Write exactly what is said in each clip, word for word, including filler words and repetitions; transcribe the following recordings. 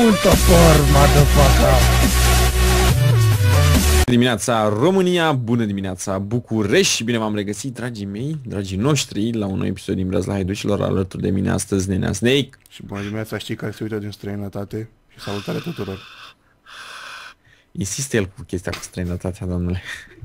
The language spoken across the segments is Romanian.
un topor, motherfucker! Bună dimineața România, bună dimineața București și bine v-am regăsit, dragii mei, dragii noștri, la un nou episod din Brăzla Haiducilor. Alături de mine astăzi Nenea Snake. Și bună dimineața, știi care se uită din străinătate și salutare tuturor. Insistă el cu chestia cu străinătatea, domnule.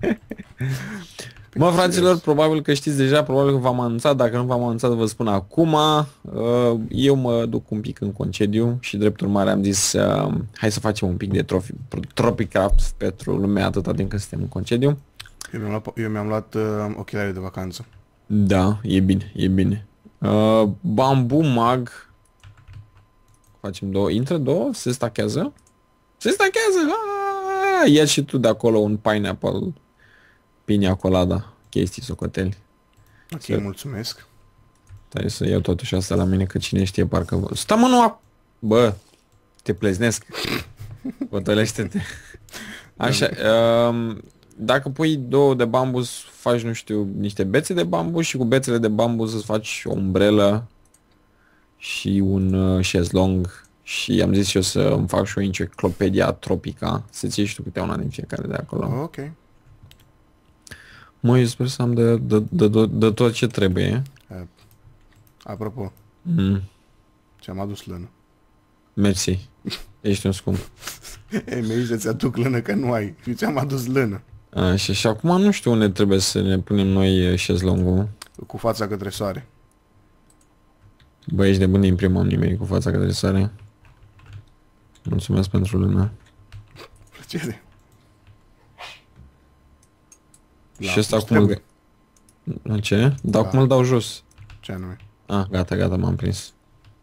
Mă, fraților, probabil că știți deja, probabil că v-am anunțat, dacă nu v-am anunțat vă spun acum. Eu mă duc un pic în concediu și drept urmare am zis hai să facem un pic de Tropicraft pentru lumea atâta din când suntem în concediu. Eu mi-am luat, eu mi-am luat uh, ochelari de vacanță. Da, e bine, e bine. Uh, Bamboo Mag. Facem două, intră două, se stachează. Se stachează! Aaaa! Ia și tu de acolo un pineapple. Piña colada, chestii socoteli. Ok, să... mulțumesc. Stai să iau totuși asta la mine, că cine știe parcă... Stai mă, nu... Bă, te pleznesc. Bătălește-te. Așa, um, dacă pui două de bambus, faci, nu știu, niște bețe de bambus și cu bețele de bambus îți faci o umbrelă și un uh, șezlong. Și am zis și eu să îmi fac și o enciclopedia tropica, să-ți iei și tu câte una din fiecare de acolo. Ok. Mă, eu sper să am de, de, de, de, de tot ce trebuie. Uh, apropo, Mm. ți-am adus lână. Mersi. Ești un scump. Ei, mi-ai zis să-ți aduc lână că nu ai. Și ți-am adus lână. Așa, și acum nu știu unde trebuie să ne punem noi șezlongul. Cu fața către soare. Bă, ești nebun, din prima am nimeni cu fața către soare. Mulțumesc pentru lână. Plăcere. Și ăsta acum îl... La ce? Dar Da. acum îl dau jos. Ce anume? Ah, gata, gata, m-am prins.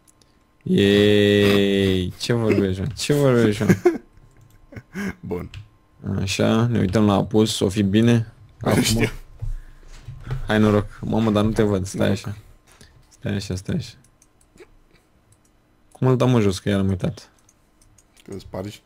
Yeeey, ce vorbești, mă? Ce vorbești, mă? Bun. Așa, ne uităm la apus, o fi bine? Acum. Știu. Hai noroc. Mamă, dar nu te văd, stai așa. Stai așa, stai așa. Cum îl dăm în jos, că iar am uitat. Că îți spargi.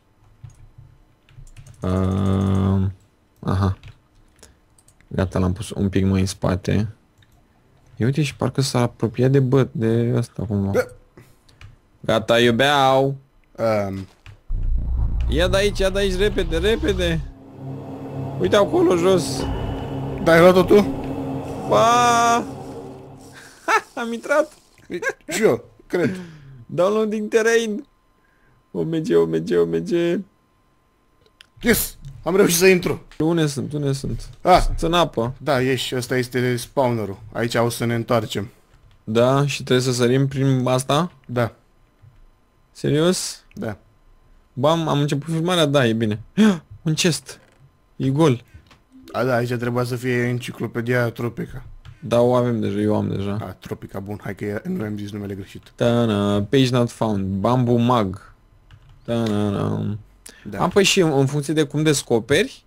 Uh, aha. Gata, l-am pus un pic mai în spate. Ia uite și parcă s-a apropiat de băt, de asta cumva. Gata, iubeau! Um, Ia de aici, ia de aici, repede, repede! Uite acolo jos! da, ai luat-o tu? Pa! Ha, am intrat! Și eu, cred. Downloading terrain! O merge, o merge, o merge! Yes! Am reușit să intru. Unde sunt, unde sunt? Ah, Sunt în apă. da, ieși, ăsta este spawnerul. Aici o să ne întoarcem. Da, și trebuie să sărim prin asta? Da, Serios? da. Bam, am început filmarea, da, e bine. Un chest. E gol. A, da, aici trebuia să fie enciclopedia Tropica. Da, o avem deja, eu am deja. A, Tropica, bun, hai că nu am zis numele greșit. Ta-na, page not found. Bamboo Mag. Ta-na-na. Da. Am, păi și în, în funcție de cum descoperi?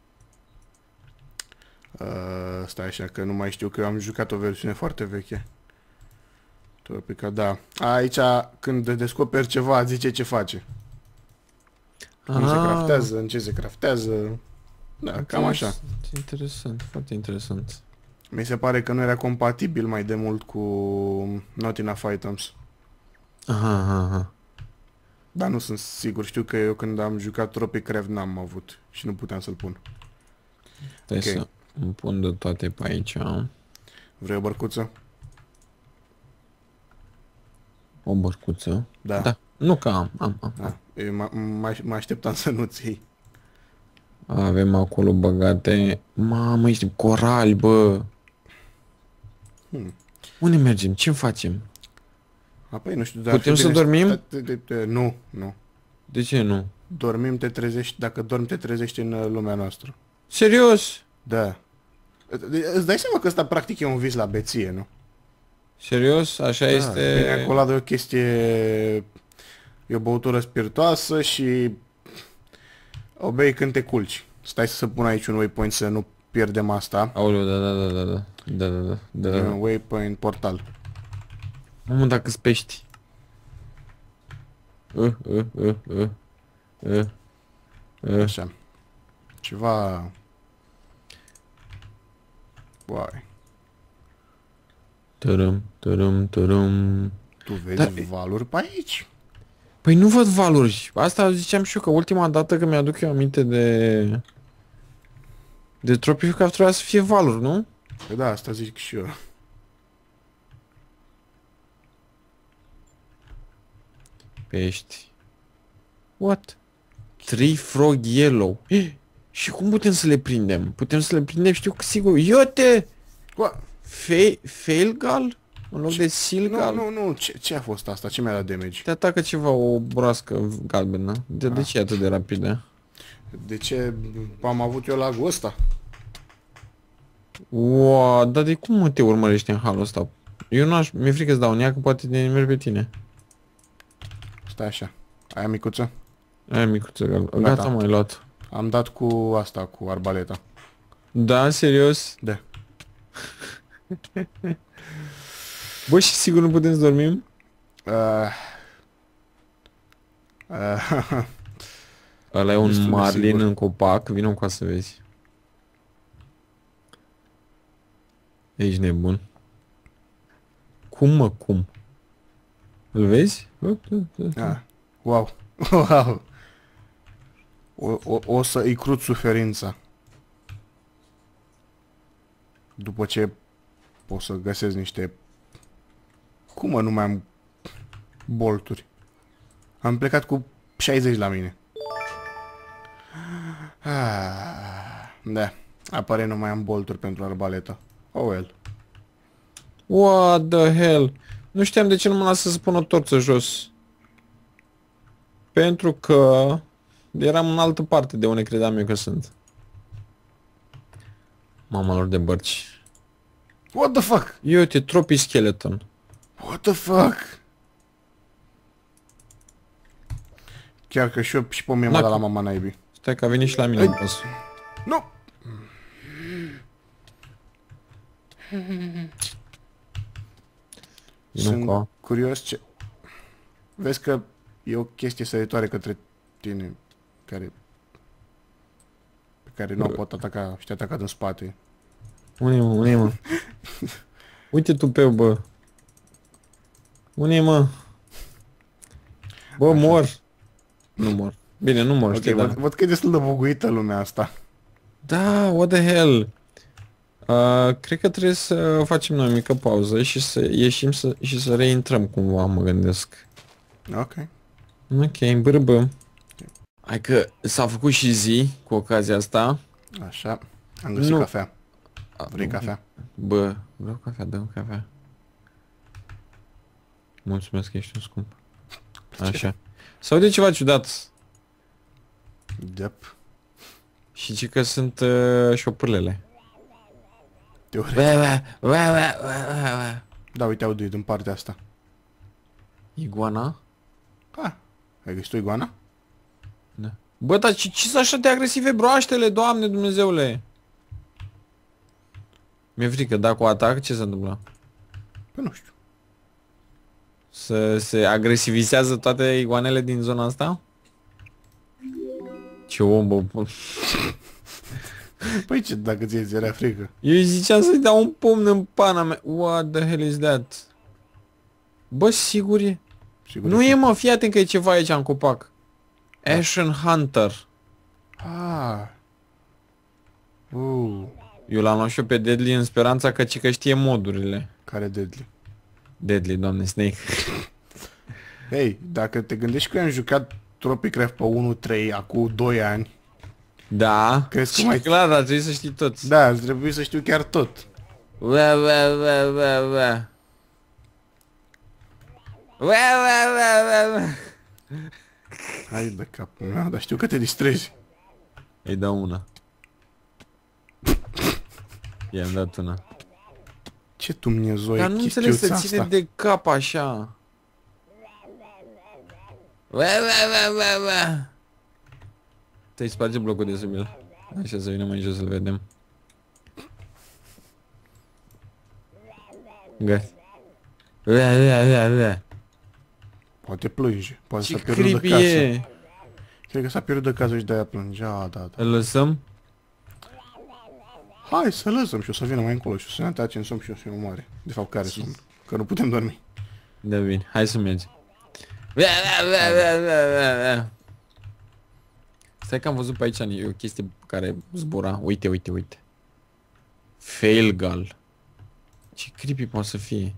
Uh, stai așa că nu mai știu, că eu am jucat o versiune foarte veche. Tropica, da. Aici când descoperi ceva zice ce face. Cum se Ah, craftează, în ce se craftează. Da, cam așa. Interesant, foarte interesant. Mi se pare că nu era compatibil mai de mult cu Not Enough Items. Aha, aha, aha. Dar nu sunt sigur, știu că eu când am jucat Tropicraft n-am avut și nu puteam să-l pun. Stai Ok. să îmi pun de toate pe aici. Vrei o bărcuță? O bărcuță. Da. Da. Nu că am, am, am. Da. Eu mă- mă mă așteptam să nu-ți iei. Avem acolo băgate... Mamă, ești corali, bă! Hmm. Unde mergem? Ce facem? Apoi nu știu, dar... Putem să dormim? Nu, nu. De ce nu? Dormim, te trezești, dacă dormi te trezești în uh, lumea noastră. Serios? Da. Îți dai seama că ăsta practic e un vis la beție, nu? Serios? Așa Da, este... Piña colada e o chestie... E o băutură spiritoasă și... O bei când te culci. Stai să pun aici un waypoint să nu pierdem asta. Aoleu, da, da, da, da, da, da, da, da, da, E da. un waypoint portal. Mamă, dacă-s pești. Uh, uh, uh, uh, uh, uh. Așa. Ceva... Uai. Tărum, tărum, tărum. Tu vezi Da, valuri pe aici? Păi nu văd valuri. Asta ziceam și eu, că ultima dată când mi-aduc eu aminte de... De Tropical trebuia să fie valuri, nu? Păi da, asta zic și eu. Pești. What? Tree frog yellow. Eh, și cum putem să le prindem? Putem să le prindem, știu că sigur. Iote! What? Fe Failgal? În loc Ce? de Silgal? Nu, nu, nu, ce, ce a fost asta? Ce mi-a dat damage? Te atacă ceva, o broască galbenă. De, de Ah. ce e atât de rapidă? De ce am avut eu lagul ăsta? Wow, dar de cum mă te urmărești în halul ăsta? Eu n-aș, mi-e frică să dau în ea, că poate te nimeri pe tine. Stai așa. Aia micuță? Aia micuță, gata, Gata. gata m-ai luat. Am dat cu asta, cu arbaleta. Da, serios? Da. Bă, și sigur nu putem să dormim? Uh, uh, Ăla e un Destul de marlin sigur. în copac, vină cu să vezi. Ești nebun. Cum mă, cum? Îl vezi? uh, wow. Wow. O, o, o să îi crut suferința. După ce o să găsesc niște... Cum mă, nu mai am bolturi? Am plecat cu șaizeci la mine. Ah, da. Apare nu mai am bolturi pentru arbaleta. Oh well. What the hell? Nu știam de ce nu mă lasă să pun o torță jos. Pentru că eram în altă parte de unde credeam eu că sunt. Mama lor de bărci. What the fuck? Eu uite, Tropy Skeleton. What the fuck? Chiar că și eu și pe mine m-a Da, dat la cu- mama naibii. Stai că a venit și la mine Ei. în pas. Nu! Nu Sunt ca. curios ce... Vezi că e o chestie săritoare către tine, care... Pe care nu o pot ataca și te ataca din spate. Unde mă, unde mă? Uite tu pe bă. Unde mă? Bă, mor. Nu mor. Bine, nu mor, Ok, știi, văd, da. văd că e destul de buguită lumea asta. Da, what the hell? Uh, cred că trebuie să facem noi o mică pauză și să ieșim să, și să reintrăm cumva, mă gândesc. Ok. Ok, bârbă. Hai că s-a făcut și zi cu ocazia asta. Așa. Am găsit Nu. cafea. Vrei cafea? Bă, vreau cafea, dă-mi cafea. Mulțumesc că ești un scump. Așa. Sau de ceva ciudat. Yep. Și ci că sunt uh, șopârlele. Teoretic. Bă, bă, bă, bă, bă, bă. Da, uite, audio din partea asta. Iguana? Ah, ai găsit o iguana? Da. Bă, dar ce sunt așa de agresive broaștele, Doamne Dumnezeule? Mi-e frică, dacă o atac, ce se întâmplă? Păi nu știu. Să se agresivizează toate iguanele din zona asta? Ce om, bă. Păi ce, dacă ție ți era frică? Eu îi ziceam să-i dau un pumn în pana mea. What the hell is that? Bă, sigur e? Sigur Nu că- e, mă, fii atent că e ceva aici în copac. Ashen Hunter. Ah. Uh, Eu l-am luat și eu pe Deadly în speranța că ci că știe modurile. care deadly. Deadly, doamne, Snake. Hei, dacă te gândești că eu am jucat Tropicraft pe unu trei acum doi ani, Da. Crezi că Și mai- clar, dar trebuie să știi toți. da, ar trebui să știu chiar tot. Ua, ua, ua, ua, ua. Ua, ua, ua, ua, ua. Hai de capul meu, dar știu că te distrezi. Îi dau una. I-am dat una. Ce Dumnezeu Dar e nu înțeleg să chichiuța ține asta? de cap așa. Ua, ua, ua, ua, ua. Te-ai sparge blocul de sub el. Așa, să vină mai jos să-l vedem. Gata. Ua, ua, ua, ua. Poate plânge, poate Ce s-a pierdut de creepy casă. e. Cred că s-a pierdut de casă și de-aia plângea, da, da. Îl lăsăm? Hai să lăsăm și o să vină mai încolo și o să ne atace în somn și o să ne omoare. De fapt, care sunt? Că nu putem dormi. Da, bine. Hai să mergem. Stai că am văzut pe aici o chestie care zbura. Uite, uite, uite. Failgal. Ce creepy poate să fie?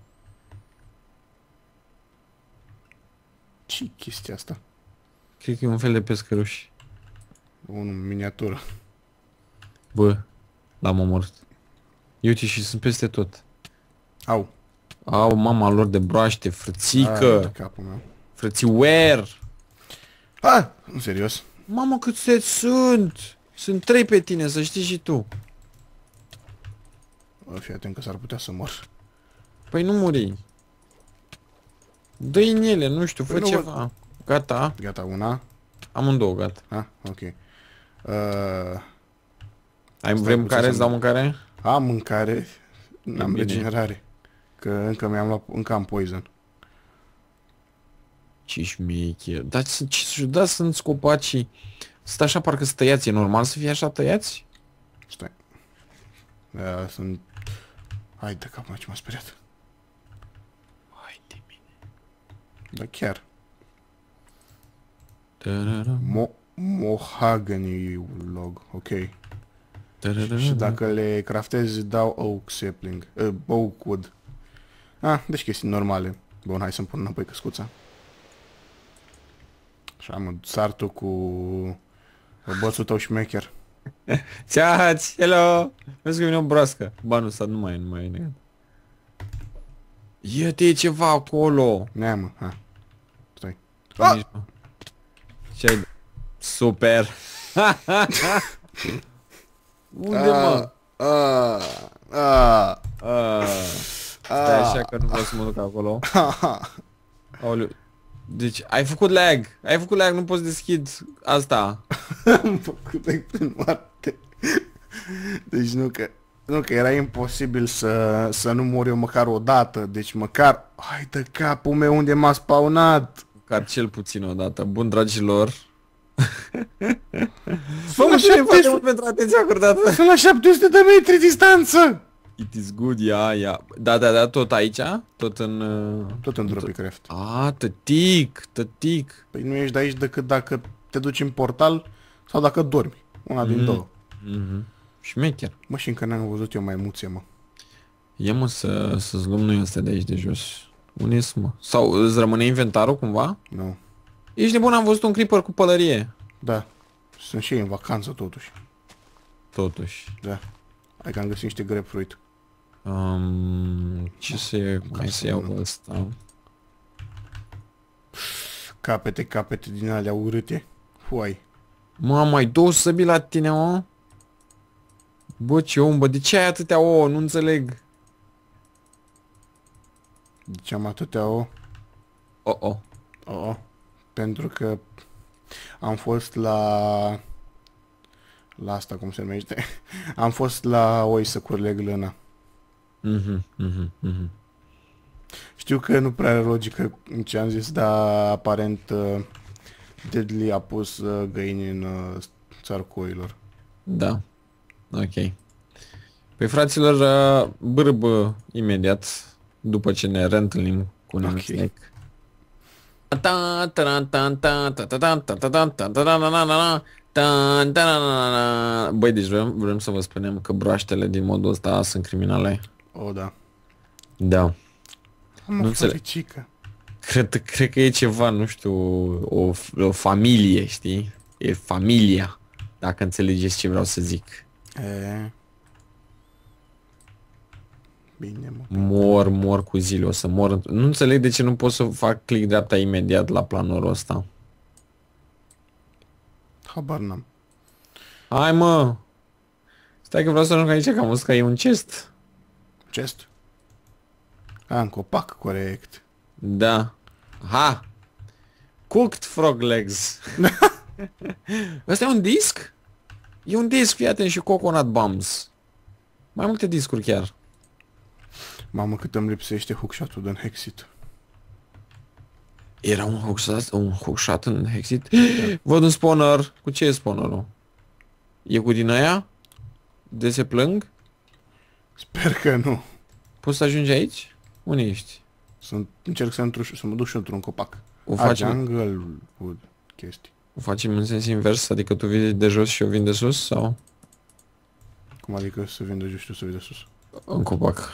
Ce chestia asta? Cred că e un fel de pescăruș. Unul în miniatură. Bă, l-am omorât. Uite și sunt peste tot. Au. Au mama lor de broaște, frățică. Ah, capul meu. Frățiuer. Ah, în serios. Mamă câți sunt. Sunt trei pe tine, să știi și tu. O, fii atent că s-ar putea să mor. Păi nu muri. Dă-i în ele, nu știu, Păi fă nu, ceva. Gata, Gata, una. amândouă, gata. Ah, ok. Uh, Ai Stai vrem puțin care, să îți dau mă- mâncare? am mâncare. N-am bine. regenerare. Că încă mi-am luat, încă am poison. Ce șmecher. Dar sunt- ce ciudat sunt scopacii. Sunt așa parcă sunt tăiați, e normal să fie așa tăiați? Stai. Uh, sunt... Hai de capul meu, ce m-a speriat. Hai de mine. Da, chiar. Tarara, Mo Mahogany log, ok. tarara. Și dacă le craftezi, dau oak sapling, uh, oak wood. Ah, deci chestii normale. Bun, hai să-mi pun înapoi căscuța. Așa, mă, sar tu cu bățul tău șmecher. Ceați, hello! Vezi că vine o broască. Ba nu, stat, nu mai e, nu mai e negat. Ia-te, e ceva acolo. Nea, mă, ha. Stai. Ah! Nici, mă. Ce ai... Super! Unde, mă? Ah, ah, Ah, stai așa că nu vreau să mă duc acolo. ah. Aoleu. Deci, ai făcut lag. Ai făcut lag, nu poți deschid asta. Am făcut leg prin moarte. Deci nu că... Nu că era imposibil să, să nu mor eu măcar o dată. Deci măcar... Hai de capul meu unde m-a spawnat. Măcar cel puțin o dată. Bun, dragilor. Vă Sunt la mulțumim foarte șapte mult pentru atenția acordată. Sunt la șapte sute de metri distanță. It is good, ia, ia. Da, da, da, tot aici? Tot în... uh, Tot în Dropicraft. A, tătic, tătic. Păi nu ești de aici decât dacă te duci în portal sau dacă dormi. Una din Mhm. două. Mhm. Șmecher. Mă, și încă n-am văzut eu maimuțe, mă. Ia mă să, să-ți luăm noi astea de aici de jos. Unde sunt, mă? Sau îți rămâne inventarul cumva? Nu. Ești nebun, am văzut un creeper cu pălărie. Da. Sunt și ei în vacanță totuși. Totuși. Da. Hai că am găsit niște grapefruit. Um, ce să iau? Hai să iau ăsta. Capete, capete din alea urâte. Huai. Mamă, ai două săbi la tine, mă? Bă, ce om, bă, de ce ai atâtea ouă? Nu înțeleg. Deci am atâtea o... Oh, oh. Oh, pentru că am fost la... La asta, cum se numește? Am fost la oi să curleg lână. Mhm, mhm, mhm. Știu că nu prea are logică în ce am zis, dar aparent uh, Deadly a pus uh, găini în uh, țarcoilor. Da. Ok. Păi fraților, uh, bârbă imediat după ce ne reîntâlnim cu un Ok. snake. Băi, deci vrem, vrem să vă spunem că broaștele din modul ăsta sunt criminale. O, da. Da. Am Nu o înțeleg. floricică. Cred, cred că e ceva, nu știu, o, o familie, știi? E familia, dacă înțelegeți ce vreau să zic. E... Bine, mă. Mor, mor cu zile, o să mor. Nu înțeleg de ce nu pot să fac click dreapta imediat la planul ăsta. Habar n-am. Hai, mă! Stai că vreau să ajung aici, că am văzut că e un chest. Chest? A, în copac, corect. Da. Ha! Cooked frog legs. Ăsta e un disc? E un disc, fii atent, și coconut bombs. Mai multe discuri chiar. Mamă, cât îmi lipsește hookshot-ul din Hexit. Era un hookshot, un hookshot în Hexit? Văd un spawner. Cu ce e spawnerul? E cu din aia? De se plâng? Sper că nu. Poți să ajungi aici? Unde ești? Sunt, încerc să, intru, și- să mă duc și într-un copac. O A, facem, jungle wood chestii. o facem în sens invers, adică tu vii de jos și eu vin de sus sau Cum adică să vin de jos și tu să vii de sus? în copac?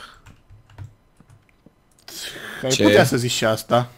Ai Ce? putea să zici și asta.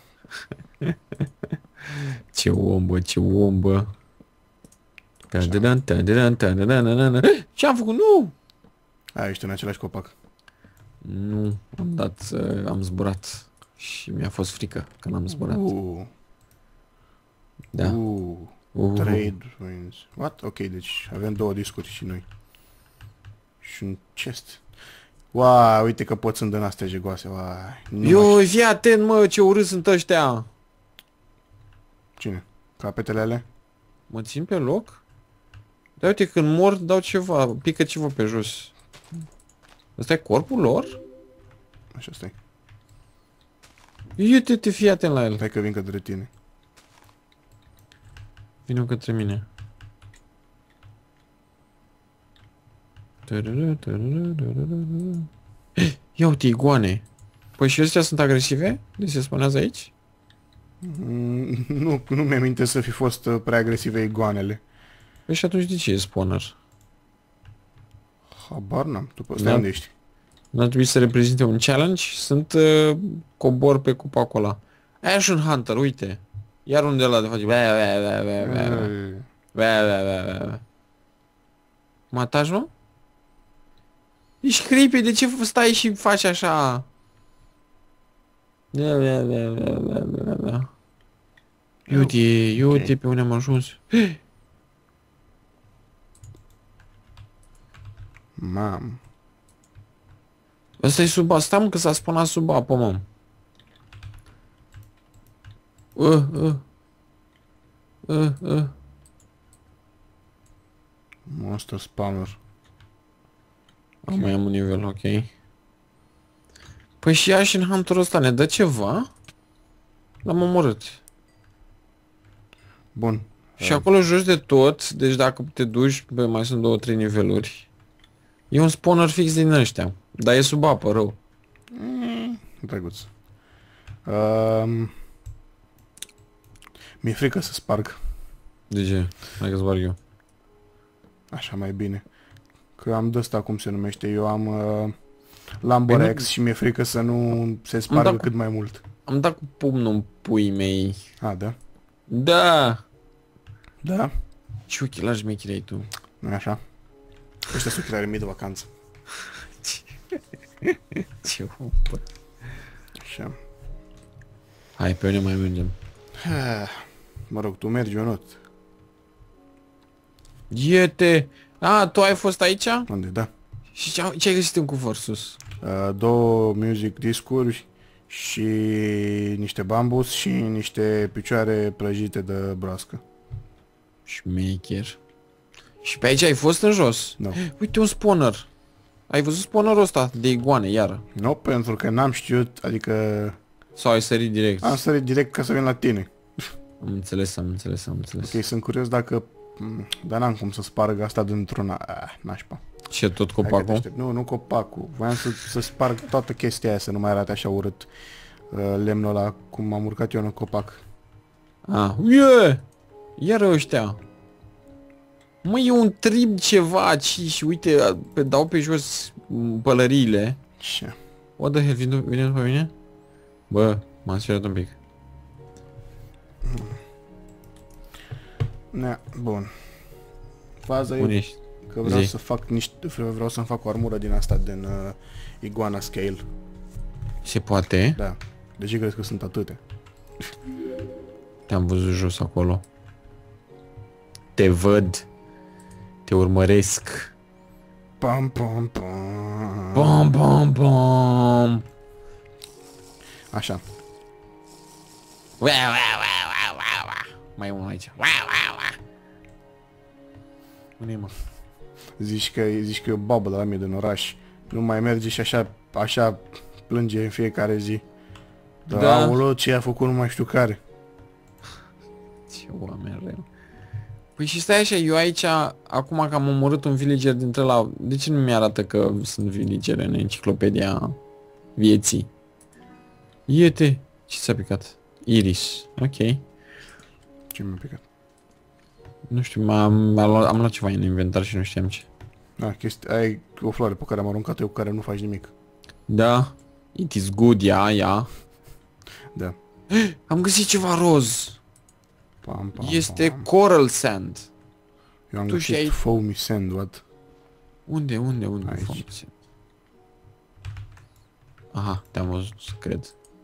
Ce ombă, ce ombă. Ta-da-dan, ta-da-dan, ta-da-dan-dan-dan. Ce am făcut? Nu! A, ești în același copac. Nu, am dat, uh, am zburat și mi-a fost frică când am zburat. Uh, Da. uh, Uh. trade wins. What? Ok, deci avem două discuri și noi. Și un chest. Wow, uite că pot să-mi dă astea jegoase. Wow. Eu, fii atent, mă, ce urât sunt ăștia. Cine? Capetele alea? Mă țin pe loc? Da, uite, când mor, dau ceva, pică ceva pe jos. Ăsta e corpul lor? Așa stai. Uite-te, fii atent la el. Stai că vin către tine. Vine către mine. Ia uite, iguane. Păi și astea sunt agresive? De se spunează aici? Mm, nu, nu mi-aminte să fi fost uh, prea agresive iguanele. Păi și atunci de ce e spawner? Habar n-am. Tu pe Da. unde ești? Nu ar trebui să reprezinte un challenge? Sunt uh, cobor pe copacul ăla. Aia și un hunter, uite. Iar unde ăla de face. Bea, bea, bea, bea, bea, bea. Eh, Bea, bea, bea, bea, bea. Mă ataci, mă? Ești creepy, de ce stai și faci așa? Bea, bea, bea, bea, bea, bea, bea. Iute, iute pe unde am ajuns. Mam. Ăsta e sub apă, stai mă că s-a spawnat sub apă, mă. Uh, uh. Uh, uh. Monster spawner. Am mai am un nivel, ok. Păi și ea și în hunterul ăsta ne dă ceva? L-am omorât. Bun. Și acolo jos de tot, deci dacă te duci, bă, mai sunt două, trei niveluri. E un spawner fix din ăștia, dar e sub apă, rău. Mm, drăguț. Um, Mi-e frică să sparg. De ce? Hai că zbar eu. Așa mai bine. Că am de ăsta, cum se numește, eu am uh, Lamborex Păi nu- și mi-e frică să nu se spargă dat cu- cât mai mult. Am dat cu pumnul în puii mei. A, da? Da! Da? Ce ochelari șmecheri ai tu? Nu așa? Ăștia sunt ochelari mii de vacanță. Ce opă. Așa. Hai, pe unde mai mergem? Mă rog, tu mergi, eu not. Iete! A, tu ai fost aici? Unde? Da. Și ce, ce ai găsit în cufăr sus? Uh, două music discuri și niște bambus și niște picioare prăjite de broască. Șmecher. Și pe aici ai fost în jos? Nu. Uite un spawner. Ai văzut spawnerul ăsta de iguane, iară? Nu, pentru că n-am știut, adică Sau ai sărit direct? am sărit direct ca să vin la tine. Am înțeles, am înțeles, am înțeles. Ok, sunt curios dacă... m, Dar n-am cum să sparg asta dintr-una. Ah, nașpa. Și tot Hai că te copacul? aștept. Nu, nu copacul. Voiam să, să sparg toată chestia aia, să nu mai arate așa urât uh, lemnul ăla, cum am urcat eu în copac. Ah, yeah! Iar ăștia. Mă, e un trib ceva aici și uite, pe, dau pe jos m, pălăriile. Ce? What the hell, vine, vine după mine? Bă, m-am speriat un pic. Nea, bun. Faza Unde e ești? că vreau Zi. să fac niște... Vreau să-mi fac o armură din asta, din uh, Iguana Scale. Se poate? Da. De ce crezi că sunt atâtea? Te-am văzut jos acolo. Te văd. Te urmăresc. Pam, pam, pam. Bom, bom, bom. Așa. Ua, ua, ua, ua, ua, ua. Mai e unul aici. Ua, ua, ua. Unde e, mă? Zici că, zici că e o babă de la mine din oraș. Nu mai merge și așa, așa plânge în fiecare zi. Da. Da. Aoleu, ce a făcut nu mai știu care. Ce oameni rău. Păi și stai așa, eu aici, acum că am omorât un villager dintre la... De ce nu mi-arată că sunt villagere în enciclopedia vieții? Iete! Ce ți-a picat? Iris. Ok. Ce mi-a picat? Nu știu, am, am, luat, am luat ceva în inventar și nu știam ce. Ah, chestia, ai o floare pe care am aruncat eu, cu care nu faci nimic. Da. It is good, ia, ia. Da. Am găsit ceva roz. Pam, pam, Este pam. coral sand. Eu am tu și găsit ai- foamy sand, what? Unde, unde, unde? Aici. Funcție? Aha, te-am văzut, cred.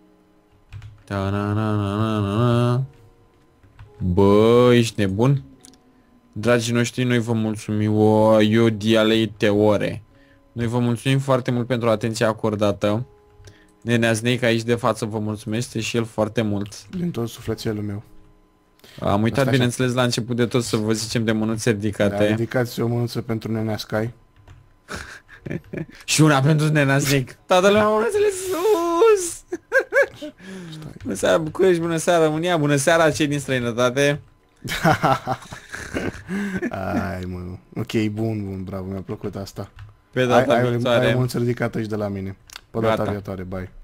Ta-na-na-na-na-na. Bă, ești nebun? Dragii noștri, noi vă mulțumim o iodialei teore. Noi vă mulțumim foarte mult pentru atenția acordată. Nenea Snake aici de față vă mulțumește și el foarte mult. Din tot sufletelul meu. Am uitat, Asta bineînțeles, la început de tot să vă zicem de mânuțe Da, ridicate. ridicați o mânuță pentru Nenea Sky. Și una pentru Nenea Snake. Toată lumea mânuțele sus! Bună seara, București, bună seara, România, bună seara cei din străinătate. Ai, mă. Ok, bun, bun, bravo, mi-a plăcut asta. Pe Ai, data ai, ai o viitoare. mânuță ridicată și de la mine. Pe data Gata. viitoare, bye.